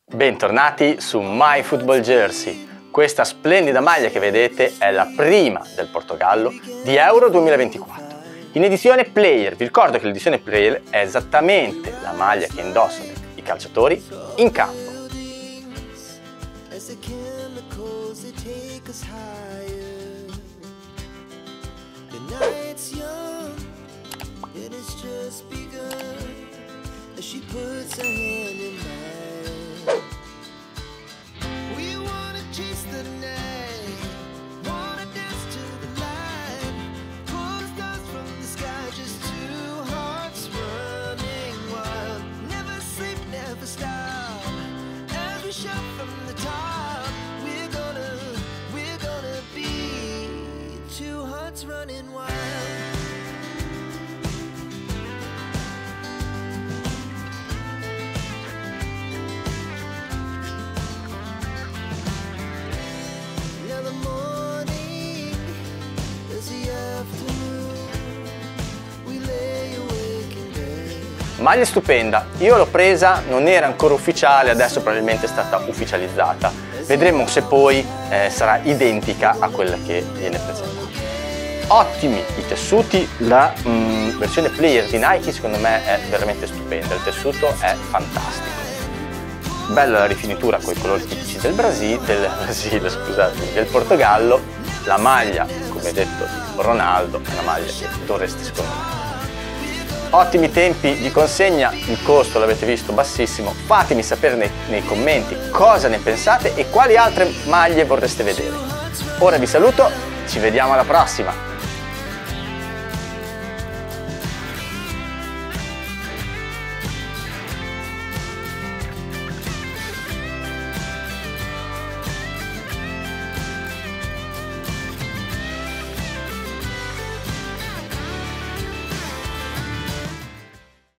Bentornati su My Football Jersey. Questa splendida maglia che vedete è la prima del Portogallo di Euro 2024. In edizione Player, vi ricordo che l'edizione Player è esattamente la maglia che indossano i calciatori in campo. Running wild. Now the morning is the afternoon. We lay awake in bed. Maglia stupenda, io l'ho presa, non era ancora ufficiale, adesso probabilmente è stata ufficializzata. Vedremo se poi sarà identica a quella che viene presentata. Ottimi i tessuti, la versione Player di Nike secondo me è veramente stupenda, il tessuto è fantastico. Bella la rifinitura con i colori tipici del del Portogallo. La maglia, come detto di Ronaldo, è una maglia che dovreste secondo me. Ottimi tempi di consegna, il costo l'avete visto bassissimo, fatemi sapere nei commenti cosa ne pensate e quali altre maglie vorreste vedere. Ora vi saluto, ci vediamo alla prossima!